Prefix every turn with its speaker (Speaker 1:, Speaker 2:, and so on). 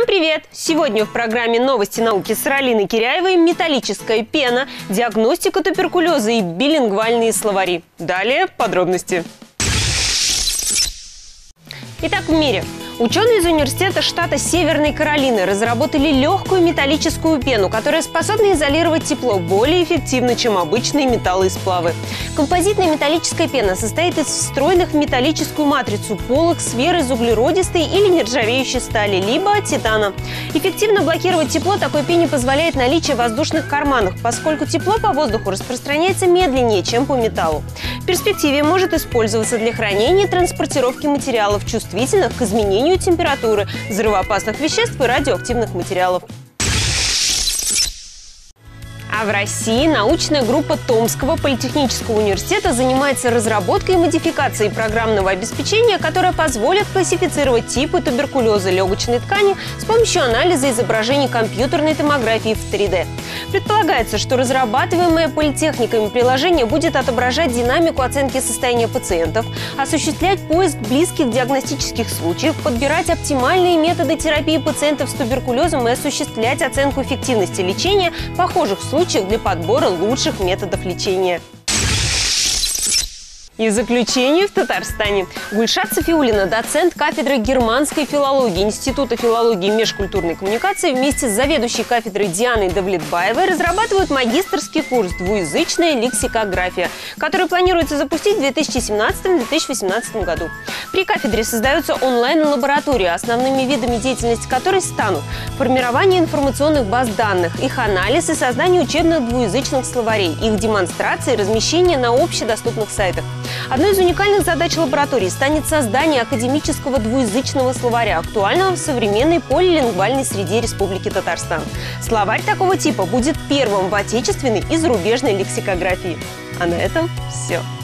Speaker 1: Всем привет! Сегодня в программе «Новости науки» с Ралиной Киряевой металлическая пена, диагностика туберкулеза и билингвальные словари. Далее подробности. Итак, в мире. Ученые из университета штата Северной Каролины разработали легкую металлическую пену, которая способна изолировать тепло более эффективно, чем обычные металлы и сплавы. Композитная металлическая пена состоит из встроенных в металлическую матрицу полок сфер из углеродистой или нержавеющей стали, либо титана. Эффективно блокировать тепло такой пене позволяет наличие воздушных карманов, поскольку тепло по воздуху распространяется медленнее, чем по металлу. В перспективе может использоваться для хранения и транспортировки материалов, чувствительных к изменению температуры, взрывоопасных веществ и радиоактивных материалов. А в России научная группа Томского политехнического университета занимается разработкой и модификацией программного обеспечения, которое позволит классифицировать типы туберкулеза легочной ткани с помощью анализа изображений компьютерной томографии в 3D. Предполагается, что разрабатываемое политехниками приложение будет отображать динамику оценки состояния пациентов, осуществлять поиск близких диагностических случаев, подбирать оптимальные методы терапии пациентов с туберкулезом и осуществлять оценку эффективности лечения похожих случаев для подбора лучших методов лечения. И в заключение в Татарстане. Гульшат Сафиуллина, доцент кафедры германской филологии Института филологии и межкультурной коммуникации, вместе с заведующей кафедрой Дианой Давлетбаевой разрабатывают магистерский курс «Двуязычная лексикография», который планируется запустить в 2017-2018 году. При кафедре создаются онлайн-лаборатории, основными видами деятельности которой станут формирование информационных баз данных, их анализ и создание учебных двуязычных словарей, их демонстрация и размещение на общедоступных сайтах. Одной из уникальных задач лаборатории станет создание академического двуязычного словаря, актуального в современной полилингвальной среде Республики Татарстан. Словарь такого типа будет первым в отечественной и зарубежной лексикографии. А на этом все.